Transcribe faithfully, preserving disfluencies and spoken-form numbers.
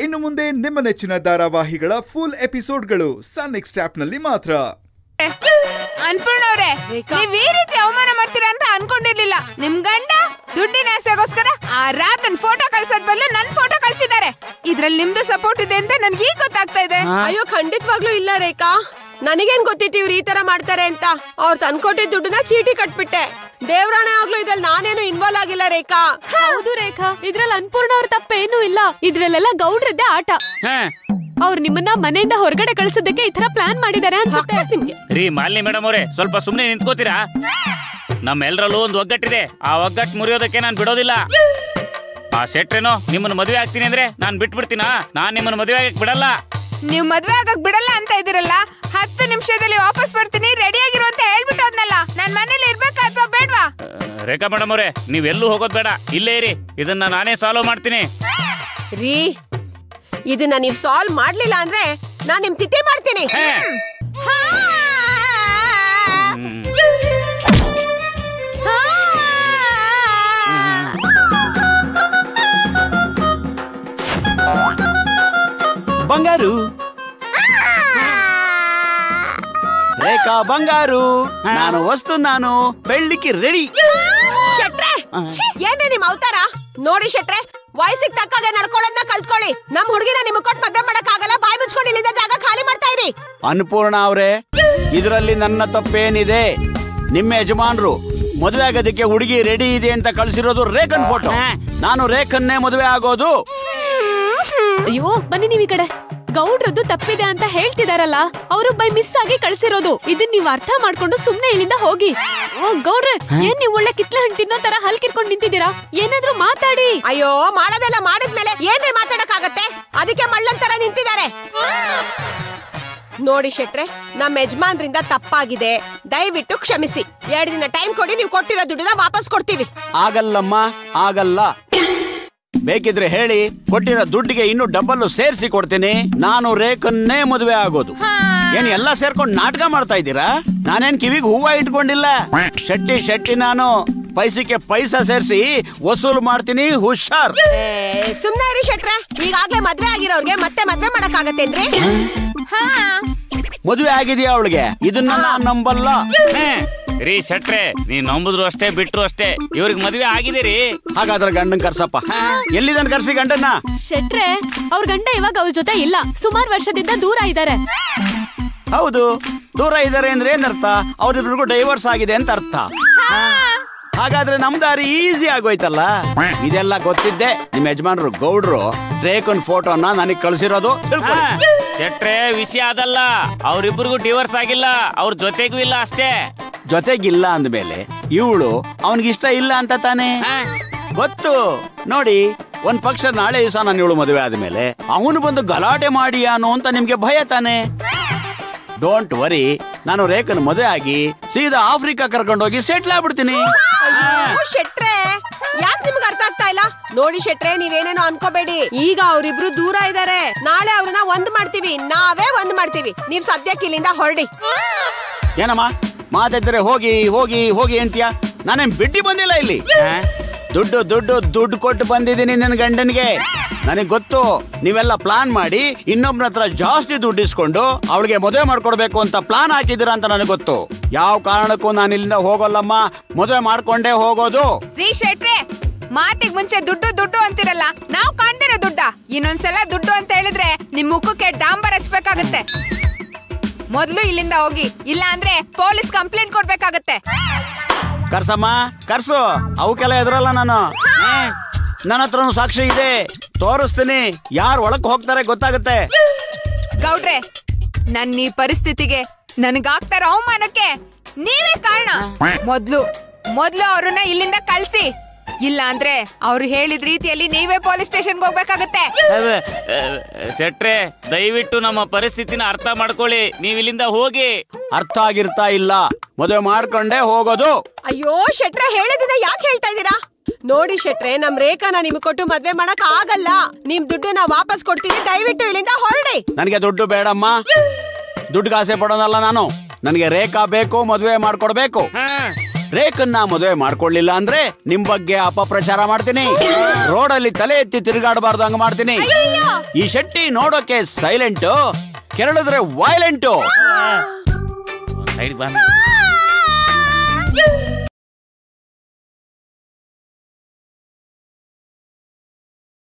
ಇನ್ನು ಮುಂದೆ ನಿಮ್ಮ ನೆಚ್ಚಿನ ಧಾರಾವಾಹಿಗಳ ಫುಲ್ ಎಪಿಸೋಡ್ಗಳು ಸನ್ ನೆಕ್ಸ್ಟ್ ಆಪ್ ನಲ್ಲಿ ಮಾತ್ರ. ಅನ್ಪೂರ್ಣ ಅವ್ರೆ, ನೀವ್ ಈ ರೀತಿ ಅವಮಾನ ಮಾಡ್ತೀರಾ ಅಂತ ಅನ್ಕೊಂಡಿರ್ಲಿಲ್ಲ. ನಿಮ್ ಗಂಡ ದುಡ್ಡಿನ ಆಸೆಗೋಸ್ಕರ ಆ ರಾತನ್ ಫೋಟೋ ಕಳ್ಸೋದ್ ಬದಲು ನನ್ ಫೋಟೋ ಕಳ್ಸಿದ್ದಾರೆ. ಇದ್ರಲ್ಲಿ ನಿಮ್ದು ಸಪೋರ್ಟ್ ಇದೆ ಅಂತ ನನ್ಗೆ ಈಗ ಗೊತ್ತಾಗ್ತಾ ಇದೆ. ಅಯ್ಯೋ ಖಂಡಿತವಾಗ್ಲೂ ಇಲ್ಲ ರೇಖಾ, ನನಗೇನ್ ಗೊತ್ತಿತ್ತು ಇವ್ರು ಈ ತರ ಮಾಡ್ತಾರೆ ಅಂತ. ಅವ್ರು ತಂದ್ಕೊಟ್ಟಿದ್ ದುಡ್ಡನ್ನ ಚೀಟಿ ಕಟ್ಬಿಟ್ಟೆ. ದೇವ್ರಾಣೆ ಆಗ್ಲೂ ಇದ್ರಲ್ಲಿ ನಾನೇನು ಇನ್ವಾಲ್ವ್ ಆಗಿಲ್ಲ ರೇಖಾ. ಹೌದು ರೇಖಾ, ಇದ್ರಲ್ಲಿ ಅನ್ಪೂರ್ಣ ಅವ್ರ ತಪ್ಪೇನು ಇಲ್ಲ. ಇದ್ರಲ್ಲೆಲ್ಲ ಗೌಡ್ರದ್ದೇ ಆಟ. ಅವ್ರು ನಿಮ್ಮನ್ನ ಮನೆಯಿಂದ ಹೊರಗಡೆ ಕಳ್ಸೋದಕ್ಕೆ ಈ ತರ ಪ್ಲಾನ್ ಮಾಡಿದ್ದಾರೆ ಅನ್ಸುತ್ತೆ. ರೀ ಮಾಲಿನಿ ಮೇಡಮ್ ಅವರೇ, ಸ್ವಲ್ಪ ಸುಮ್ನೆ ನಿಂತ್ಕೋತೀರಾ? ನಮ್ಮೆಲ್ಲರಲ್ಲೂ ಒಂದು ಒಗ್ಗಟ್ಟಿದೆ. ಆ ಒಗ್ಗಟ್ಟು ಮುರಿಯೋದಕ್ಕೆ ನಾನ್ ಬಿಡೋದಿಲ್ಲ. ಆ ಶೆಟ್ರೇನೋ ನಿಮ್ಮನ್ನ ಮದುವೆ ಆಗ್ತೀನಿ ಅಂದ್ರೆ ನಾನ್ ಬಿಟ್ಬಿಡ್ತೀನಾ? ನಾನ್ ನಿಮ್ಮನ್ನ ಮದುವೆ ಆಗಕ್ ಬಿಡಲ್ಲ. ನೀವ್ ಮದ್ವೆ ಆಗಕ್ ಬಿಡಲ್ಲ ಅಂತ ಇದಿರಲ್ಲ, ಹತ್ತು ನಿಮಿಷದಲ್ಲಿ ವಾಪಸ್ ಬರ್ತೀನಿ ರೆಡಿ ಆಗಿರು ಅಂತ ಹೇಳ್ಬಿಟ್ಟು ಹೋದ್ನಲ್ಲ. ನಾನ್ ಮನೇಲಿ ಇರ್ಬೇಕಾ ಅಥವಾ ಬೇಡ್ವಾ? ರೇಖಾ ಮೇಡಮ್ ಅವರೇ, ನೀವೆಲ್ಲೂ ಹೋಗೋದ್ ಬೇಡ, ಇಲ್ಲೇ ಇರಿ. ಇದನ್ನ ನಾನೇ ಸಾಲ್ವ್ ಮಾಡ್ತೀನಿ. ರೀ, ಇದನ್ನ ನೀವ್ ಸಾಲ್ವ್ ಮಾಡ್ಲಿಲ್ಲ ಅಂದ್ರೆ ನಾನ್ ನಿಮ್ ತಿಥಿ ಮಾಡ್ತೀನಿ. ಬಂಗಾರು, ರೇಖಾ ಬಂಗಾರು, ನಾನು ವಸ್ತು ನಾನು ಬೆಳ್ಳಿಕ್ಕೆ ರೆಡಿ. ಶೆಟ್ರೆ, ಏನೇ ನಿಮ್ ಅವತಾರ ನೋಡಿ. ಶೆಟ್ರೆ, ವಯಸ್ಸಿಗೆ ತಕ್ಕಾಗೆ ನಡ್ಕೊಳ್ಳೋದನ್ನ ಕಲ್ತ್ಕೊಳ್ಳಿ. ನಮ್ ಹುಡುಗಿನ ನಿಮ್ ಕೊಟ್ಟು ಮದ್ವೆ ಮಾಡಕ್ ಆಗಲ್ಲ. ಬಾಯಿ ಮುಚ್ಕೊಂಡು ಇಲ್ಲಿಂದ ಜಾಗ ಖಾಲಿ ಮಾಡ್ತಾ ಇರಿ. ಅನ್ನಪೂರ್ಣ ಅವ್ರೆ, ಇದರಲ್ಲಿ ನನ್ನ ತಪ್ಪೇನಿದೆ? ನಿಮ್ಮ ಯಜಮಾನ್ರು ಮದುವೆ ಆಗೋದಕ್ಕೆ ಹುಡುಗಿ ರೆಡಿ ಇದೆ ಅಂತ ಕಳ್ಸಿರೋದು ರೇಖನ್ ಫೋಟೋ. ನಾನು ರೇಖನ್ನೇ ಮದುವೆ ಆಗೋದು. ಅಯ್ಯೋ ಬನ್ನಿ ನೀವ್ ಈ ಕಡೆ. ಗೌಡ್ರದ್ದು ತಪ್ಪಿದೆ ಅಂತ ಹೇಳ್ತಿದಾರಲ್ಲ, ಅವರು ಬೈ ಮಿಸ್ ಆಗಿ ಕಳ್ಸಿರೋದು. ಇದನ್ ನೀವ್ ಅರ್ಥ ಮಾಡ್ಕೊಂಡು ಸುಮ್ನೆ ಇಲ್ಲಿಂದ ಹೋಗಿ. ಓ ಗೌಡ್ರೆ, ಏನ್ ನೀವ್ ಒಳ್ಳೆ ಕಿತ್ಲೆ ಹಣ್ಣು ತಿನ್ನೋ ತರ ಹಲ್ಕಿರ್ಕೊಂಡ್ ನಿಂತಿದ್ದೀರಾ? ಏನಾದ್ರೂ ಮಾತಾಡಿ. ಅಯ್ಯೋ, ಮಾಡೋದೆಲ್ಲ ಮಾಡಿದ್ಮೇಲೆ ಏನ್ರಿ ಮಾತಾಡಕ್ ಆಗತ್ತೆ? ಅದಕ್ಕೆ ಮಳ್ಳನ್ ತರ ನಿಂತಿದ್ದಾರೆ. ನೋಡಿ ಶೆಟ್ರೆ, ನಮ್ಮ ಯಜಮಾನ್ರಿಂದ ತಪ್ಪಾಗಿದೆ, ದಯವಿಟ್ಟು ಕ್ಷಮಿಸಿ. ಎರಡು ದಿನ ಟೈಮ್ ಕೊಡಿ, ನೀವು ಕೊಟ್ಟಿರೋ ದುಡ್ಡನ್ನ ವಾಪಸ್ ಕೊಡ್ತೀವಿ. ಆಗಲ್ಲಮ್ಮ, ಆಗಲ್ಲ. ಬೇಕಿದ್ರೆ ಹೇಳಿ, ಕೊಟ್ಟಿರೋ ದುಡ್ಡಿಗೆ ಇನ್ನು ಡಬಲ್ ಸೇರಿಸಿ ಕೊಡ್ತೀನಿ. ನಾನು ರೇಖನ್ನೇ ಮದುವೆ ಆಗೋದು. ಏನ್ ಎಲ್ಲ ಸೇರ್ಕೊಂಡು ನಾಟಕ ಮಾಡ್ತಾ ಇದ್ದೀರಾ? ನಾನೇನ್ ಕಿವಿಗೆ ಹೂವ ಇಟ್ಕೊಂಡಿಲ್ಲ. ಶೆಟ್ಟಿ ಶೆಟ್ಟಿ ನಾನು ಪೈಸಕ್ಕೆ ಪೈಸಾ ಸೇರಿಸಿ ವಸೂಲು ಮಾಡ್ತೀನಿ, ಹುಷಾರ್. ಸುಮ್ನೆ ಇರಿ ಶೆಟ್ರೆ, ಈಗಾಗ್ಲೇ ಮದ್ವೆ ಆಗಿರೋರ್ಗೆ ಮತ್ತೆ ಮದ್ವೆ ಮಾಡಕ್ ಆಗತ್ತೇನ್ರಿ? ಮದುವೆ ಆಗಿದೆಯಾ ಅವಳಿಗೆ? ಇದನ್ನ ನಾನ್ ನಂಬಲ್ಲ. ರೀ ಶೆಟ್ರೆ, ನೀವ್ ನಂಬುದ್ರು ಅಷ್ಟೇ ಬಿಟ್ರು ಅಷ್ಟೇ, ಇವ್ರಿಗೆ ಮದ್ವೆ ಆಗಿದ್ದೀರಿ. ಹಾಗಾದ್ರೆ ಗಂಡನ್ ಕರ್ಸಪ್ಪ. ಎಲ್ಲಿದನ್ ಕರ್ಸಿ ಗಂಡನ್ನ. ಶೆಟ್ರೆ, ಅವ್ರ ಗಂಡ ಇವಾಗ ಅವ್ರ ಜೊತೆ ಇಲ್ಲ, ಸುಮಾರು ವರ್ಷದಿಂದ ದೂರ ಇದ್ದಾರೆ. ಹೌದು, ದೂರ ಇದ್ದಾರೆ ಅಂದ್ರೆ ಏನರ್ಥ? ಅವ್ರಿಬ್ರಿಗೂ ಡೈವರ್ಸ್ ಆಗಿದೆ ಅಂತ ಅರ್ಥ. ಹಾಗಾದ್ರೆ ನಮ್ ದಾರಿ ಈಸಿ ಆಗೋಯ್ತಲ್ಲ. ಇದೆಲ್ಲ ಗೊತ್ತಿದ್ದೆ ನಿಮ್ ಯಜಮಾನ್ರು ಗೌಡ್ರು ರೇಖನ್ ಫೋಟೋನ ನನಗ್ ಕಳ್ಸಿರೋದು. ಶೆಟ್ರೆ, ವಿಷಯ ಅದಲ್ಲ. ಅವ್ರಿಬ್ರಿಗೂ ಡಿವೋರ್ಸ್ ಆಗಿಲ್ಲ, ಅವ್ರ ಜೊತೆಗೂ ಇಲ್ಲ ಅಷ್ಟೇ. ಜೊತೆಗಿಲ್ಲ ಅಂದ್ಮೇಲೆ ಇವಳು ಅವನಿಗಿಷ್ಟ ಇಲ್ಲ ಅಂತ ತಾನೆ ಗೊತ್ತು. ನೋಡಿ, ಒಂದ್ ಪಕ್ಷ ನಾಳೆ ದಿವಸ ನಾನು ಇವಳು ಮದುವೆ ಆದ್ಮೇಲೆ ಅವನು ಬಂದು ಗಲಾಟೆ ಮಾಡಿಯಾನು ಅಂತ ನಿಮ್ಗೆ ಭಯ ತಾನೆ. ಡೋಂಟ್ ವರಿ, ನಾನು ರೇಖನ್ ಮದುವೆ ಆಗಿ ಸೀದಾ ಆಫ್ರಿಕಾ ಕರ್ಕೊಂಡೋಗಿ ಸೆಟ್ಲ್ ಆಗ್ಬಿಡ್ತೀನಿ. ಶೆಟ್ರೆ, ಯಾಕೆ ನಿಮ್ಗೆ ಅರ್ಥ ಆಗ್ತಾ ಇಲ್ಲ? ನೋಡಿ ಶೆಟ್ರೆ, ನೀವೇನೇನೋ ಅನ್ಕೋಬೇಡಿ. ಈಗ ಅವ್ರಿಬ್ರು ದೂರ ಇದಾರೆ, ನಾಳೆ ಅವ್ರನ್ನ ಒಂದ್ ಮಾಡ್ತೀವಿ, ನಾವೇ ಒಂದ್ ಮಾಡ್ತೀವಿ. ನೀವ್ ಸದ್ಯಕ್ಕೆ ಇಲ್ಲಿಂದ ಹೊರಡಿ. ಏನಮ್ಮ ಮಾತಾಡಿದ್ರೆ ಹೋಗಿ ಹೋಗಿ ಹೋಗಿ ಅಂತೀಯ? ನಾನೇನ್ ಬಿಟ್ಟು ಬಂದಿಲ್ಲ ಇಲ್ಲಿ. ದುಡ್ಡು ದುಡ್ಡು ದುಡ್ಡು ಕೊಟ್ಟು ಬಂದಿದ್ದೀನಿ ನನ್ನ ಗಂಡನಿಗೆ. ನನಗೆ ಗೊತ್ತು, ನೀವೆಲ್ಲ ಪ್ಲಾನ್ ಮಾಡಿ ಇನ್ನೊಬ್ರ ಹತ್ರ ಜಾಸ್ತಿ ದುಡ್ಡು ಇಸ್ಕೊಂಡು ಅವಳಿಗೆ ಮದುವೆ ಮಾಡ್ಕೊಡ್ಬೇಕು ಅಂತ ಪ್ಲಾನ್ ಹಾಕಿದ್ದೀರಾ ಅಂತ ನನಗೆ ಗೊತ್ತು. ಯಾವ ಕಾರಣಕ್ಕೂ ನಾನು ಇಲ್ಲಿಂದ ಹೋಗೋಲ್ಲಮ್ಮ, ಮದುವೆ ಮಾಡ್ಕೊಂಡೇ ಹೋಗೋದು. ರೀ ಶೆಟ್ರೆ, ಮಾತಿಗೆ ಮುಂಚೆ ದುಡ್ಡು ದುಡ್ಡು ಅಂತಿರಲ್ಲ, ನಾವು ಕಾಣ್ದಿರೋ ದುಡ್ಡ. ಇನ್ನೊಂದ್ಸಲ ದುಡ್ಡು ಅಂತ ಹೇಳಿದ್ರೆ ನಿಮ್ ಮುಖಕ್ಕೆ ಡಾಂಬರ್ ಹಚ್ಬೇಕಾಗತ್ತೆ. ಮೊದ್ಲು ಇಲ್ಲಿಂದ ಹೋಗಿ, ಇಲ್ಲ ಅಂದ್ರೆ ಪೊಲೀಸ್ ಕಂಪ್ಲೇಂಟ್ ಕೊಡ್ಬೇಕಾಗತ್ತೆ. ಕರ್ಸಮ್ಮ, ಕರ್ಸು. ಅವಕ್ಕೆಲ್ಲ ಎದುರಲ್ಲ ನಾನು. ನನ್ನ ಹತ್ರನು ಸಾಕ್ಷಿ ಇದೆ, ತೋರಿಸ್ತೀನಿ. ಯಾರು ಒಳಕ್ ಹೋಗ್ತಾರೆ ಗೊತ್ತಾಗುತ್ತೆ. ಗೌಡ್ರೆ, ನನ್ನ ಈ ಪರಿಸ್ಥಿತಿಗೆ ನನಗಾಗ್ತಾರ ಅವಮಾನಕ್ಕೆ ನೀವೇ ಕಾರಣ. ಮೊದ್ಲು ಮೊದ್ಲು ಅವ್ರನ್ನ ಇಲ್ಲಿಂದ ಕಳ್ಸಿ, ಇಲ್ಲ ಅಂದ್ರೆ ಅವ್ರು ಹೇಳಿದ ರೀತಿಯಲ್ಲಿ ನೀವೇ ಪೊಲೀಸ್ ಸ್ಟೇಷನ್ಗೆ ಹೋಗ್ಬೇಕಾಗತ್ತೆ. ಶೆಟ್ರೆ, ದಯವಿಟ್ಟು ನಮ್ಮ ಪರಿಸ್ಥಿತಿನ ಅರ್ಥ ಮಾಡ್ಕೊಳ್ಳಿ. ನೀವ್ ಇಲ್ಲಿಂದ ಹೋಗಿ. ಅರ್ಥ ಆಗಿರ್ತಾ ಇಲ್ಲ, ಮದುವೆ ಮಾಡ್ಕೊಂಡೇ ಹೋಗೋದು. ಅಯ್ಯೋ ಶೆಟ್ರೆ, ಹೇಳಿದಿನ ಯಾಕೆ ಹೇಳ್ತಾ ಇದ್ದೀರಾ? ನೋಡಿ ಶೆಟ್ರೆ, ನಮ್ ರೇಖಾನ ನಿಮ್ಗೆ ಕೊಟ್ಟು ಮದ್ವೆ ಮಾಡಕ್ ಆಗಲ್ಲ. ನಿಮ್ ದುಡ್ಡನ್ನ ವಾಪಸ್ ಕೊಡ್ತೀವಿ, ದಯವಿಟ್ಟು ಇಲ್ಲಿಂದ ಹೊರಡಿ. ನನಗೆ ದುಡ್ಡು ಬೇಡಮ್ಮ, ದುಡ್ಡಿಗೆ ಆಸೆ ಪಡೋನಲ್ಲ ನಾನು. ನನಗೆ ರೇಖಾ ಬೇಕು, ಮದುವೆ ಮಾಡ್ಕೊಡ್ಬೇಕು. ರೇಖನ್ನ ಮದುವೆ ಮಾಡ್ಕೊಳ್ಳಿಲ್ಲ ಅಂದ್ರೆ ನಿಮ್ ಬಗ್ಗೆ ಅಪಪ್ರಚಾರ ಮಾಡ್ತೀನಿ. ರೋಡಲ್ಲಿ ತಲೆ ಎತ್ತಿ ತಿರುಗಾಡಬಾರ್ದು ಹಂಗ ಮಾಡ್ತೀನಿ. ಈ ಶೆಟ್ಟಿ ನೋಡೋಕೆ ಸೈಲೆಂಟ್, ಕೆರಳಿದ್ರೆ ವೈಲೆಂಟು. ಸೈಡ್ ಬಾ.